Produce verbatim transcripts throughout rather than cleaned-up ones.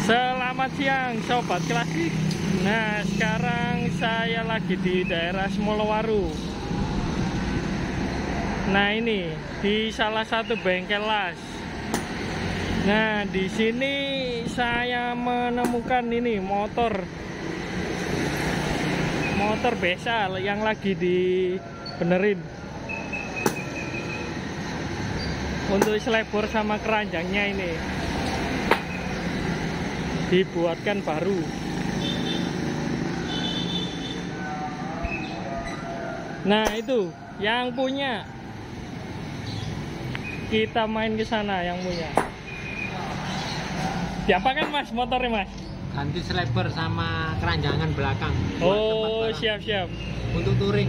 Selamat siang Sobat Klasik. Nah, sekarang saya lagi di daerah Semolowaru. Nah, ini di salah satu bengkel las. Nah, di sini saya menemukan ini motor motor besar yang lagi dibenerin untuk selebor sama keranjangnya ini dibuatkan baru. Nah, itu yang punya, kita main ke sana yang punya. Diapakan Mas motornya Mas? Ganti selebor sama keranjangan belakang. Oh, siap-siap. Untuk touring.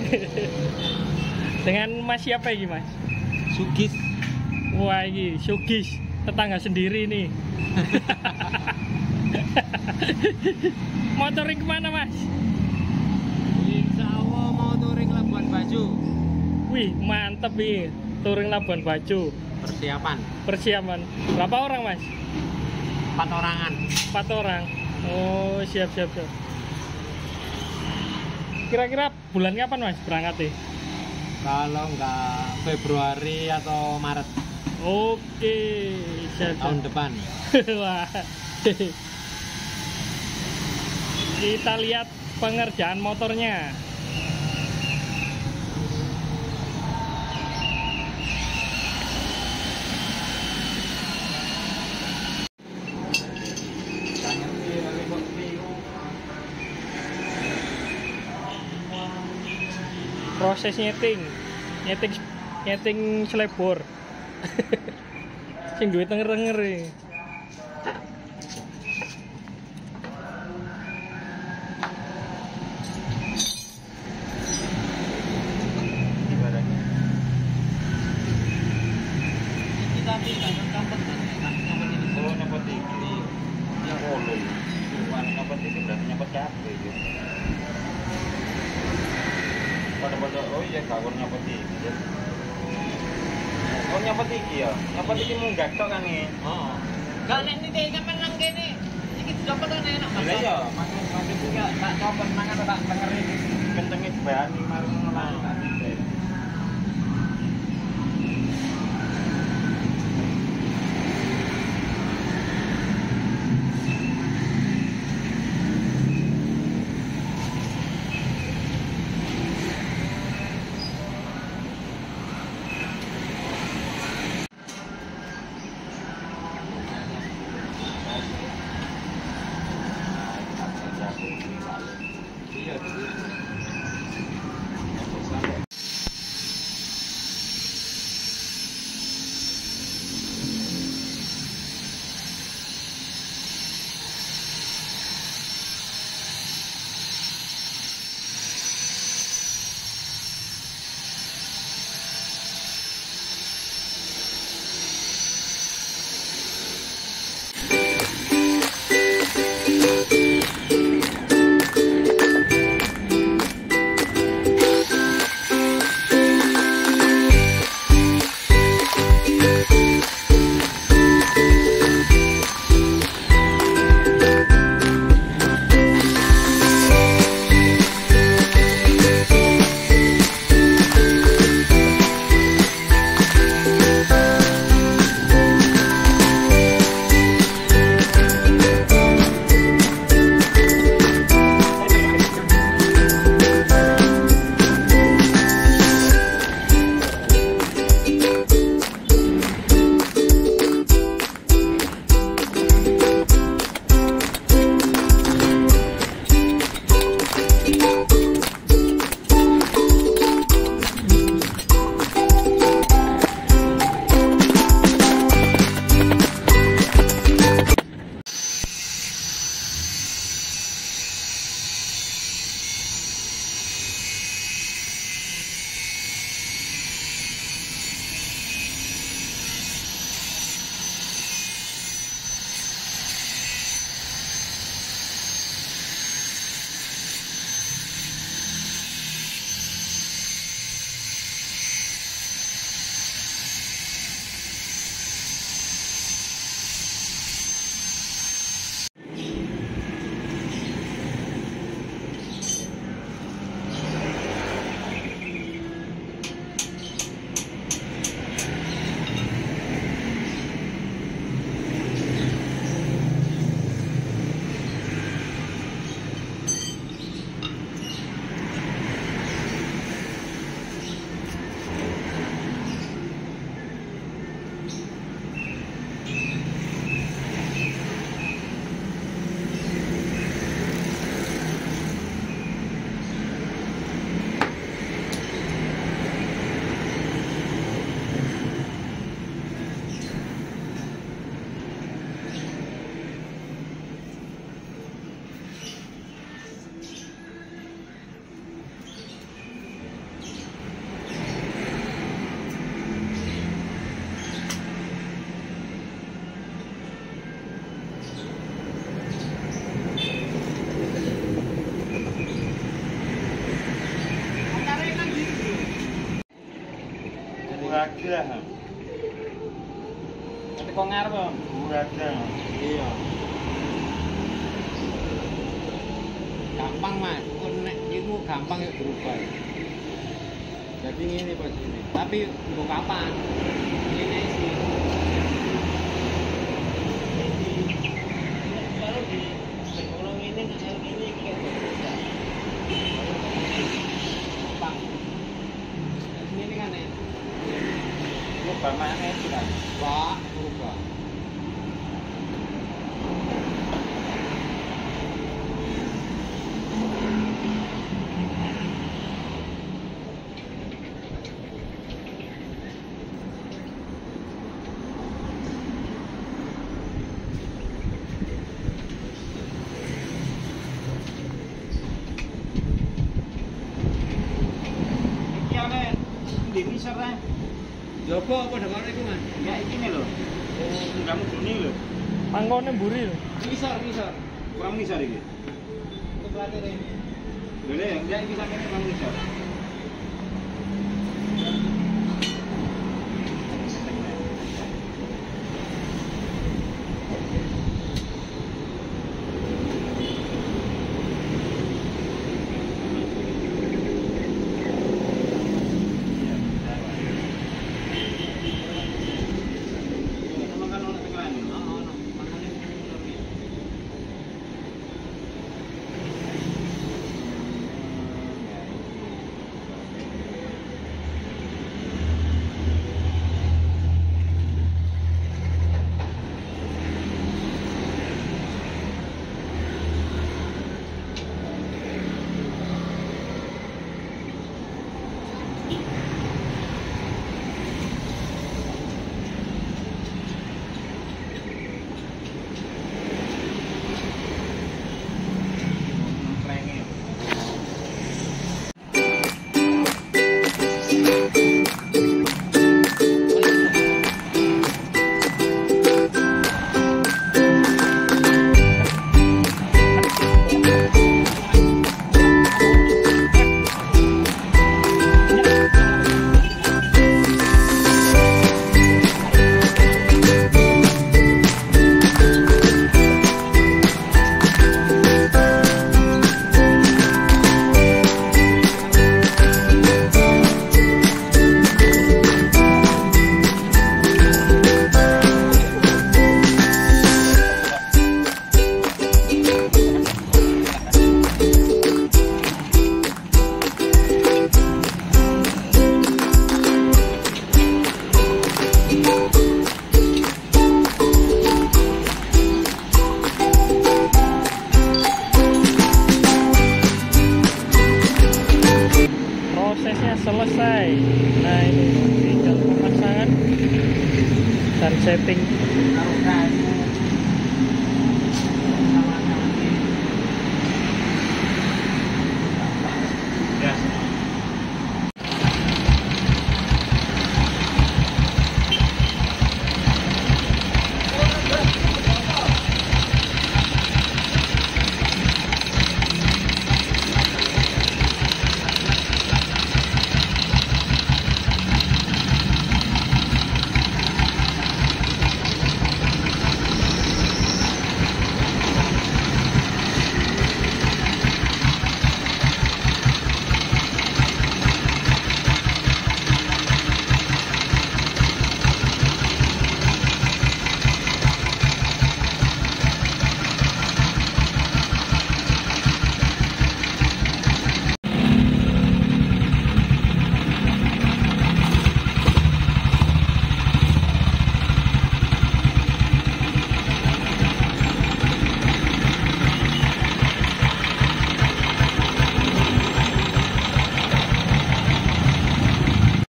Dengan Mas siapa ini Mas? Sugis. Wah, ini Sugis, tetangga sendiri nih. Mau touring kemana Mas? Insya Allah mau touring Labuan Bajo. Wih, mantep nih, touring Labuan Bajo. Persiapan. Persiapan. Berapa orang Mas? Empat orangan. Empat orang. Oh, siap siap siap. Kira-kira bulan kapan Mas berangkat nih? Kalau nggak Februari atau Maret. Oke, siap, siap. Tahun depan. Wah. Kita lihat pengerjaan motornya. Proses nyeting, nyeting, nyeting selebor. Sing duwe tenger-tenger e. Tapi kan nyopot kan, nyopot ini. Kalau nyopot ini, yang holo, bukan nyopot ini berarti nyopot kabel gitu. Pada-pada, oh iya gawon nyopot ini ya. Oh nyopot ini ya, nyopot ini munggah tok kan nih. Oh. Gak nek nite sampean nang kene. Iki dicopot kan enak Mas. Iya ya, maksud maksud juga tak nyopot mangan tak denger iki kencenge bahan marung nang. ada. Nanti kok ngarep, Bang? Ada. Iya. Gampang mas, nek itu gampang ya berubah. Jadi ini posisinya. Tapi untuk kapan? Ini sih. Kalau di kalau ini kalau ini kayak berubah. Gampang. Ini kan ya. Berubah mana itu kan? Wah, berubah. Di misal lah. Jopo apa dengan itu mas? Ya ini loh. Kamu bunyi loh. Pangkone mburi lho. Misor, misor. Kurang misal ini. Itu berarti ini. Boleh yang dia ini sampai kurang misal. Selesai. Nah ini tinggal pemasangan dan setting